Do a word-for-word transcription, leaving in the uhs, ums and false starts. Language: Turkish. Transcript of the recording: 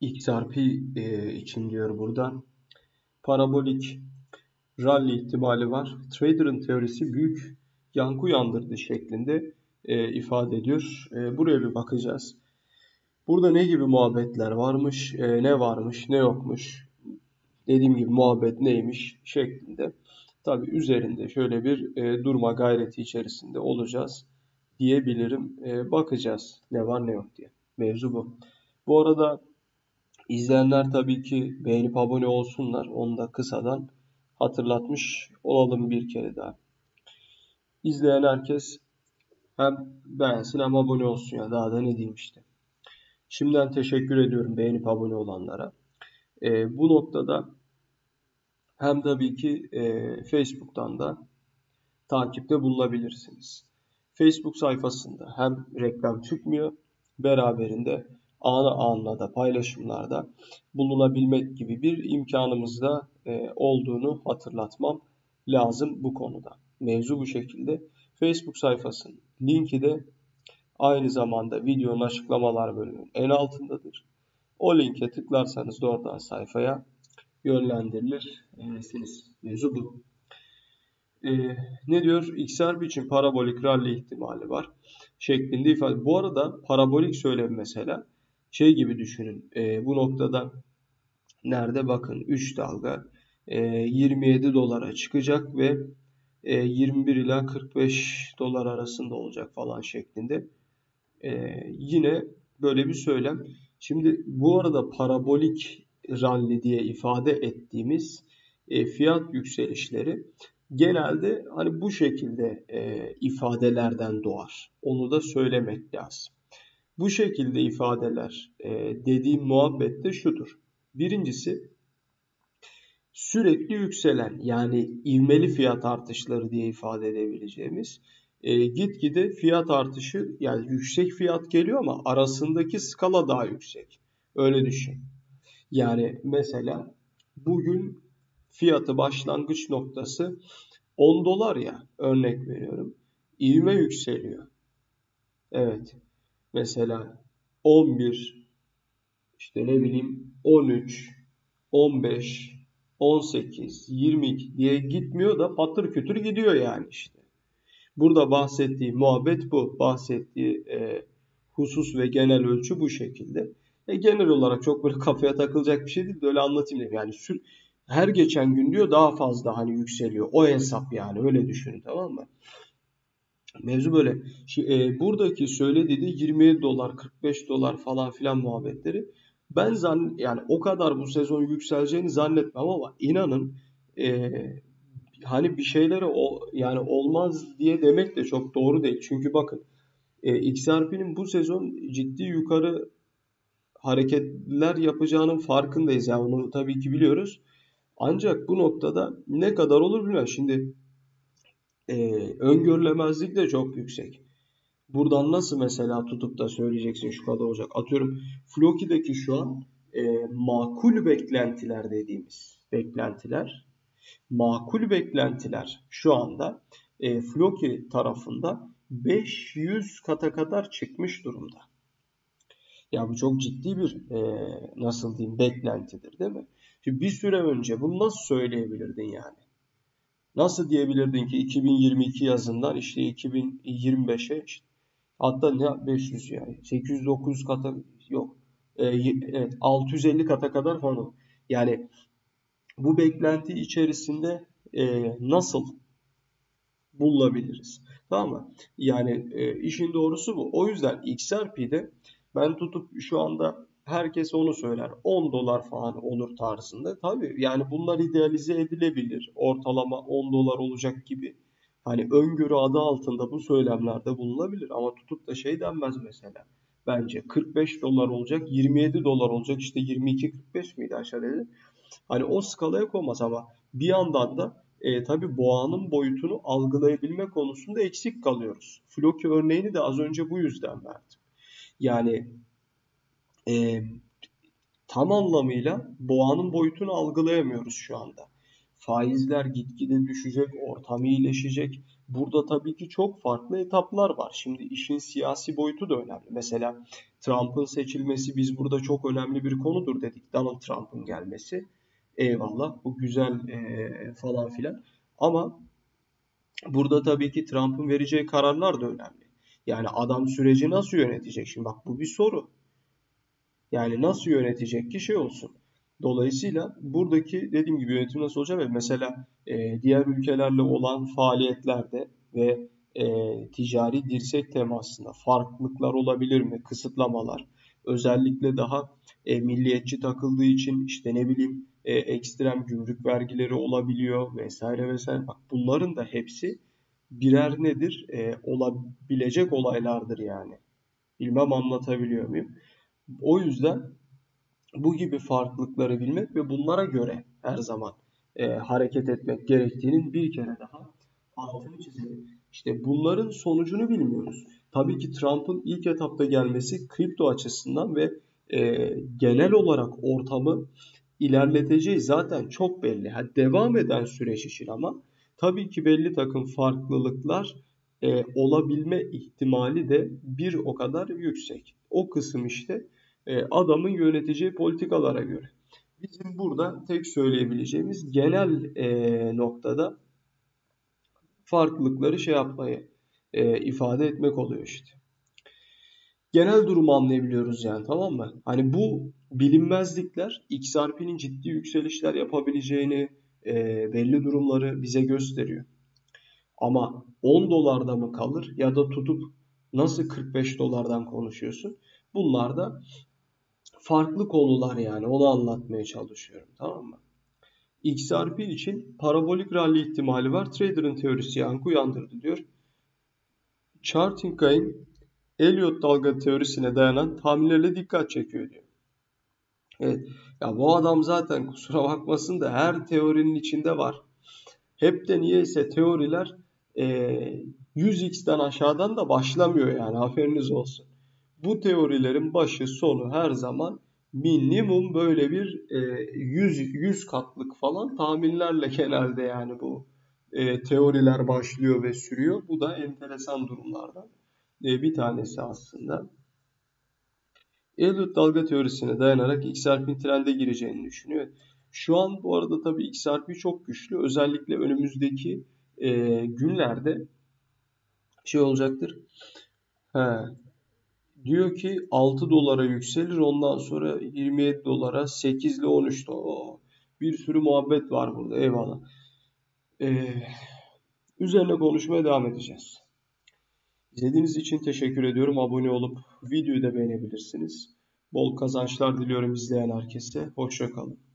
X R P e, için diyor burada. Parabolik rally ihtimali var. Trader'ın teorisi büyük yankı uyandırdı şeklinde e, ifade ediyor. E, buraya bir bakacağız. Burada ne gibi muhabbetler varmış, e, ne varmış, ne yokmuş. Dediğim gibi muhabbet neymiş şeklinde. Tabii üzerinde şöyle bir e, durma gayreti içerisinde olacağız diyebilirim. E, bakacağız ne var ne yok diye. Mevzu bu. Bu arada izleyenler tabii ki beğenip abone olsunlar. Onu da kısadan hatırlatmış olalım bir kere daha. İzleyen herkes hem beğensin hem abone olsun ya. Daha da ne diyeyim işte. Şimdiden teşekkür ediyorum beğenip abone olanlara. E, bu noktada hem tabii ki e, Facebook'tan da takipte bulunabilirsiniz. Facebook sayfasında hem reklam çıkmıyor, beraberinde anı anına da paylaşımlarda bulunabilmek gibi bir imkanımız da e, olduğunu hatırlatmam lazım bu konuda. Mevzu bu şekilde. Facebook sayfasının linki de aynı zamanda videonun açıklamalar bölümünün en altındadır. O linke tıklarsanız doğrudan sayfaya yönlendirirsiniz. Mevzu bu. Ee, ne diyor? X R P için parabolik rally ihtimali var şeklinde ifade. Bu arada parabolik söylem mesela şey gibi düşünün. Ee, bu noktada nerede? Bakın üç dalga e, yirmi yedi dolara çıkacak ve e, yirmi bir ila kırk beş dolar arasında olacak falan şeklinde. Ee, yine böyle bir söylem. Şimdi bu arada parabolik rally diye ifade ettiğimiz e, fiyat yükselişleri genelde hani bu şekilde e, ifadelerden doğar. Onu da söylemek lazım. Bu şekilde ifadeler e, dediğim muhabbet de şudur. Birincisi sürekli yükselen yani ivmeli fiyat artışları diye ifade edebileceğimiz e, gitgide fiyat artışı yani yüksek fiyat geliyor ama arasındaki skala daha yüksek. Öyle düşün. Yani mesela bugün fiyatı başlangıç noktası on dolar ya örnek veriyorum. İvme yükseliyor. Evet. Mesela on bir işte ne bileyim on üç on beş on sekiz yirmi iki diye gitmiyor da patır kütür gidiyor yani işte. Burada bahsettiği muhabbet bu. Bahsettiği e, husus ve genel ölçü bu şekilde. E, genel olarak çok böyle kafaya takılacak bir şey değil de öyle anlatayım dedim. Yani sür, her geçen gün diyor daha fazla hani yükseliyor. O hesap yani öyle düşünün tamam mı? Mevzu böyle. Şimdi, e, buradaki söylediği de yirmi yedi dolar, kırk beş dolar falan filan muhabbetleri. Ben zan yani o kadar bu sezon yükseleceğini zannetmem ama inanın e, hani bir şeylere o yani olmaz diye demek de çok doğru değil. Çünkü bakın e, X R P'nin bu sezon ciddi yukarı hareketler yapacağının farkındayız. Yani onu tabii ki biliyoruz. Ancak bu noktada ne kadar olur bilmiyorum. Şimdi e, öngörülemezlik de çok yüksek. Buradan nasıl mesela tutup da söyleyeceksin şu kadar olacak. Atıyorum Floki'deki şu an e, makul beklentiler dediğimiz beklentiler. Makul beklentiler şu anda e, Floki tarafında beş yüz kata kadar çıkmış durumda. Ya bu çok ciddi bir e, nasıl diyeyim beklentidir değil mi? Şimdi bir süre önce bunu nasıl söyleyebilirdin yani? Nasıl diyebilirdin ki iki bin yirmi iki yazından işte iki bin yirmi beşe işte, hatta ne beş yüz yani sekiz yüz dokuz yüz kata yok. E, evet altı yüz elli kata kadar falan. Yani bu beklenti içerisinde e, nasıl bulabiliriz? Tamam mı? Yani e, işin doğrusu bu. O yüzden X R P'de ben tutup şu anda herkes onu söyler. on dolar falan olur tarzında. Tabii yani bunlar idealize edilebilir. Ortalama on dolar olacak gibi. Hani öngörü adı altında bu söylemlerde bulunabilir. Ama tutup da şey denmez mesela. Bence kırk beş dolar olacak, yirmi yedi dolar olacak, işte yirmi iki kırk beş miydi aşağıda? Hani o skalaya konmaz ama bir yandan da e, tabii boğanın boyutunu algılayabilme konusunda eksik kalıyoruz. Floki örneğini de az önce bu yüzden verdim. Yani e, tam anlamıyla boğanın boyutunu algılayamıyoruz şu anda. Faizler gitgide düşecek, ortam iyileşecek. Burada tabii ki çok farklı etaplar var. Şimdi işin siyasi boyutu da önemli. Mesela Trump'ın seçilmesi biz burada çok önemli bir konudur dedik. Donald Trump'ın gelmesi. Eyvallah, bu güzel e, falan filan. Ama burada tabii ki Trump'ın vereceği kararlar da önemli. Yani adam süreci nasıl yönetecek? Şimdi bak, bu bir soru. Yani nasıl yönetecek ki şey olsun. Dolayısıyla buradaki dediğim gibi yönetim nasıl olacak ve mesela e, diğer ülkelerle olan faaliyetlerde ve e, ticari dirsek temasında farklılıklar olabilir mi? Kısıtlamalar. Özellikle daha e, milliyetçi takıldığı için işte ne bileyim e, ekstrem gümrük vergileri olabiliyor vesaire vesaire. Bak, bunların da hepsi birer nedir? E, olabilecek olaylardır yani. Bilmem anlatabiliyor muyum? O yüzden bu gibi farklılıkları bilmek ve bunlara göre her zaman e, hareket etmek gerektiğinin bir kere daha altını çizelim. İşte bunların sonucunu bilmiyoruz. Tabii ki Trump'ın ilk etapta gelmesi kripto açısından ve e, genel olarak ortamı ilerleteceği zaten çok belli. Ha, devam eden süreç için ama tabii ki belli takım farklılıklar e, olabilme ihtimali de bir o kadar yüksek. O kısım işte e, adamın yöneteceği politikalara göre. Bizim burada tek söyleyebileceğimiz genel e, noktada farklılıkları şey yapmayı e, ifade etmek oluyor işte. Genel durumu anlayabiliyoruz yani, tamam mı? Hani bu bilinmezlikler X R P'nin ciddi yükselişler yapabileceğini, e, belli durumları bize gösteriyor. Ama on dolarda mı kalır ya da tutup nasıl kırk beş dolardan konuşuyorsun? Bunlar da farklı konular yani, onu anlatmaya çalışıyorum, tamam mı? X R P için parabolik rally ihtimali var. Trader'ın teorisi yankı uyandırdı diyor. Chartingay'ın Elliott dalga teorisine dayanan tahminlerle dikkat çekiyor diyor. Evet. Ya bu adam zaten kusura bakmasın da her teorinin içinde var. Hep de niyeyse teoriler e, yüz x'ten aşağıdan da başlamıyor yani, haberiniz olsun. Bu teorilerin başı sonu her zaman minimum böyle bir e, yüz, yüz katlık falan tahminlerle genelde yani bu e, teoriler başlıyor ve sürüyor. Bu da enteresan durumlardan e, bir tanesi aslında. Elliott dalga teorisine dayanarak X R P'nin trende gireceğini düşünüyor. Şu an bu arada tabii X R P çok güçlü. Özellikle önümüzdeki e, günlerde şey olacaktır. He, diyor ki altı dolara yükselir, ondan sonra yirmi yedi dolara, sekiz ile on üç dolara. Bir sürü muhabbet var burada, eyvallah. Ee, üzerine konuşmaya devam edeceğiz. İzlediğiniz için teşekkür ediyorum. Abone olup videoyu da beğenebilirsiniz. Bol kazançlar diliyorum izleyen herkese. Hoşça kalın.